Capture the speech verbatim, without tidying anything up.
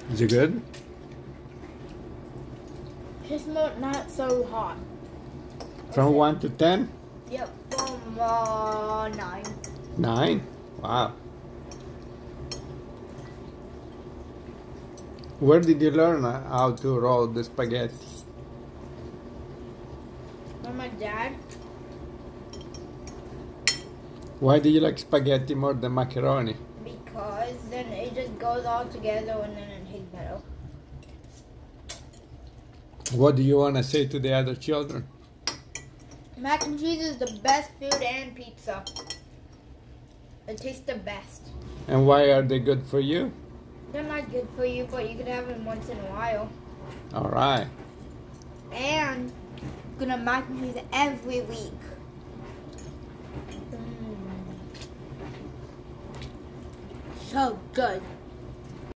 Is it good? Just not, not so hot. From Okay. one to ten? Yep, from uh, nine. Nine? Wow. Where did you learn how to roll the spaghetti? From my dad. Why do you like spaghetti more than macaroni? Because then it just goes all together and then it tastes better. What do you want to say to the other children? Mac and cheese is the best food and pizza. It tastes the best. And why are they good for you? They're not good for you, but you can have them once in a while. All right. And I'm gonna mac and cheese every week. Mm. So good.